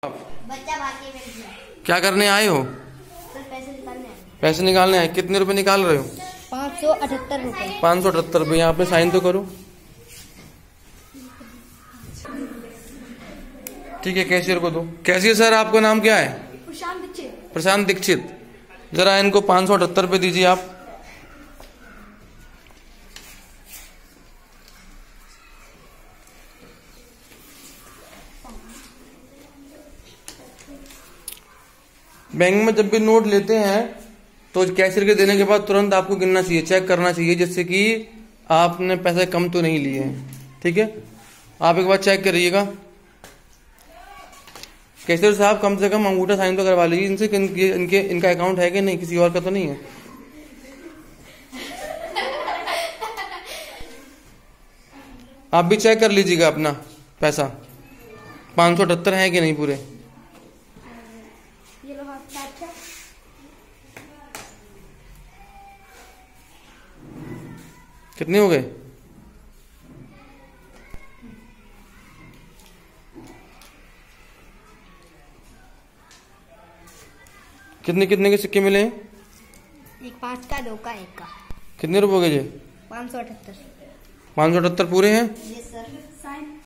आप बच्चा बाकी मिल गया। क्या करने आए हो? सर पैसे निकालने आए। पैसे निकालने आए। कितने रुपए निकाल रहे हो? 578 रुपए। 578 रुपये। यहाँ पे साइन तो करो। ठीक है, कैशियर को दो। कैशियर सर, आपका नाम क्या है? प्रशांत दीक्षित। प्रशांत दीक्षित। जरा इनको 578 रुपये दीजिए आप। बैंक में जब भी नोट लेते हैं तो कैशियर के देने के बाद तुरंत आपको गिनना चाहिए, चेक करना चाहिए, जिससे कि आपने पैसे कम तो नहीं लिए हैं। ठीक है, आप एक बार चेक करिएगा। कैशियर साहब, कम से कम अंगूठा साइन तो करवा लीजिए इनसे कि इनका अकाउंट है कि नहीं, किसी और का तो नहीं है। आप भी चेक कर लीजिएगा अपना पैसा 578 है कि नहीं पूरे। ये लो हाथ अच्छा। कितने हो गए? कितने कितने के सिक्के मिले हैं? एक 5 का, 2 का, 1 का। कितने रुपए हो गए जी? 578। 578 पूरे हैं। Yes sir. साइन